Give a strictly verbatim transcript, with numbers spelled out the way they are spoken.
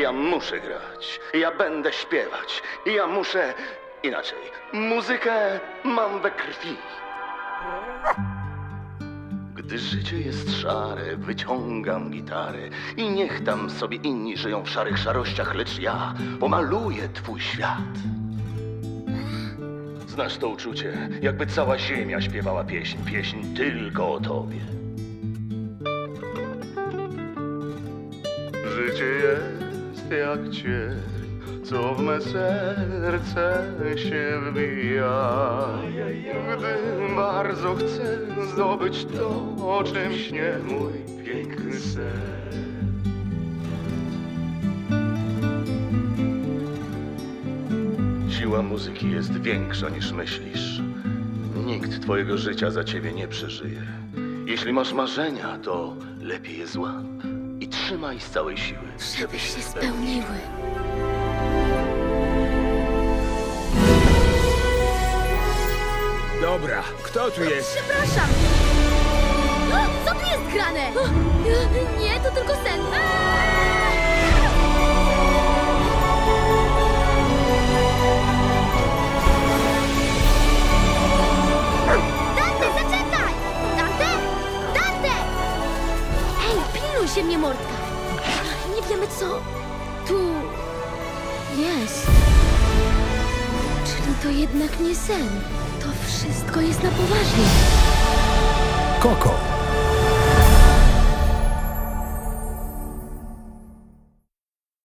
Ja muszę grać, ja będę śpiewać, ja muszę... Inaczej, muzykę mam we krwi. Gdy życie jest szare, wyciągam gitarę i niech tam sobie inni żyją w szarych szarościach, lecz ja pomaluję twój świat. Znasz to uczucie, jakby cała ziemia śpiewała pieśń, pieśń tylko o tobie. Życie jest jak cień, co w me serce się wbija. Gdy bardzo chcę zdobyć to, o czym śnie mój piękny sen. Siła muzyki jest większa niż myślisz. Nikt twojego życia za ciebie nie przeżyje. Jeśli masz marzenia, to lepiej je złap i trzymaj z całej siły, żeby się spełniły. Dobra, kto tu jest? Przepraszam! O, co tu jest grane? O, nie, to tylko sen. Dante, zaczekaj! Dante! Dante! Hej, pilnuj się mnie, Mordka! Nie wiemy, co tu jest. Czyli to jednak nie sen. To wszystko jest na poważnie. Koko.